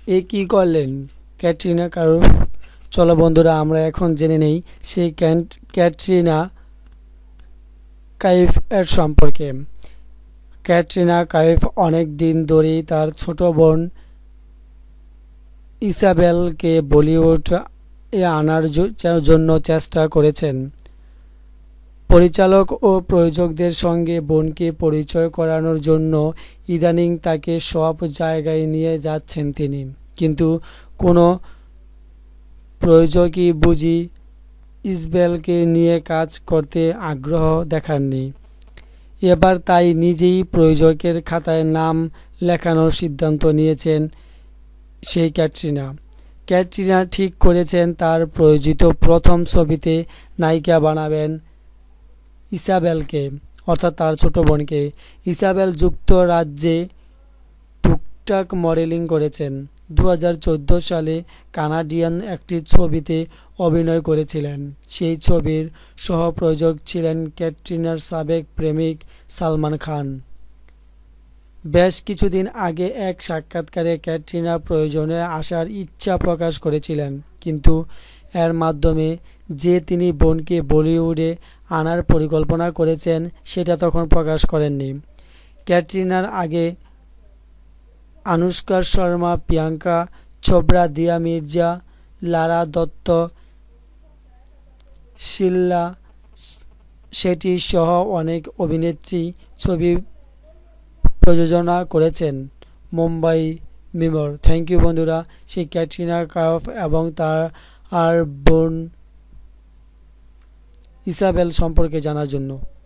এ কী করলেন ক্যাটরিনা কাইফ। চলো বন্ধুরা আমরা এখন জেনে নেই সেই ক্যাটরিনা কাইফ এর সম্পর্কে। ক্যাটরিনা কাইফ অনেক দিন ধরেই তার ছোট বোন ইসাবেলকে বলিউড এ আনার জন্য চেষ্টা করেছেন। পরিচালক ও প্রযোজকদের সঙ্গে বোনকে পরিচয় করানোর জন্য ইদানিং তাকে সব জায়গায় নিয়ে যাচ্ছেন তিনি, কিন্তু কোনো প্রযোজকই বুঝি ইসবেলকে নিয়ে কাজ করতে আগ্রহ দেখাননি। এবার তাই নিজেই প্রযোজকের খাতায় নাম লেখানোর সিদ্ধান্ত নিয়েছেন সেই ক্যাটরিনা ঠিক করেছেন তার প্রযোজিত প্রথম ছবিতে নায়িকা বানাবেন ইসাবেলকে, অর্থাৎ তার ছোট বোনকে। ইসাবেল যুক্তরাজ্যে টুকটাক মডেলিং করেছেন। 2014 সালে কানাডিয়ান একটি ছবিতে অভিনয় করেছিলেন। সেই ছবির সহ-প্রযোজক ছিলেন ক্যাটরিনার সাবেক প্রেমিক সালমান খান। বেশ কিছুদিন আগে এক সাক্ষাৎকারে ক্যাটরিনা প্রযোজনে আসার ইচ্ছা প্রকাশ করেছিলেন, কিন্তু এর মাধ্যমে যে তিনি বোনকে বলিউডে আনার পরিকল্পনা করেছেন সেটা তখন প্রকাশ করেননি। ক্যাটরিনার আগে আনুশকা শর্মা, প্রিয়াঙ্কা চোপড়া, দিয়া মির্জা, লারা দত্ত, শিলা শেঠি সহ অনেক অভিনেত্রী ছবি প্রযোজনা করেছেন মুম্বাই মিমর। থ্যাংক ইউ বন্ধুরা সেই ক্যাটরিনা কাইফ এবং তার বোন ইসাবেল সম্পর্কে জানার জন্য।